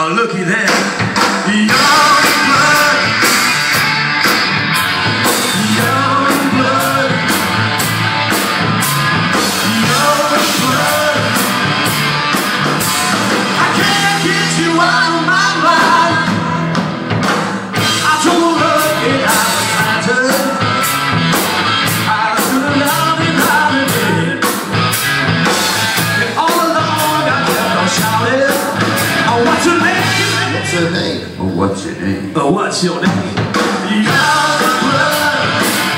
Now looky there, young blood, young blood, young blood. I can't get you out of my mind. I told her it out of my turn. I should have loved it, loved it. And all along I kept on shouting, oh, what's your name? What's her name? Oh, what's your name? Oh, what's your name? Young blood,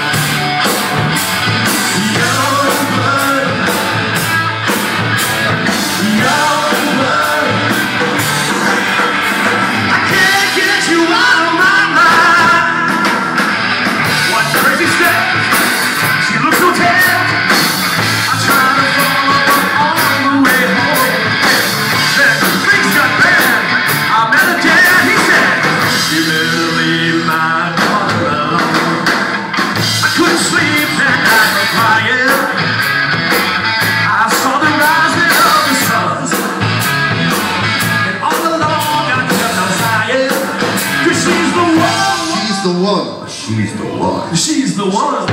young blood, young blood. I can't get you out of my mind. What's crazy step? She looks so tan. I try to follow her on the way home. Then things got bad. I met a dad. He said, "You better leave my daughter alone." I couldn't sleep that night for crying. I saw the rising of the suns, and all along I kept on sighing, 'cause she's the one. She's the one. She's the one. She's the one.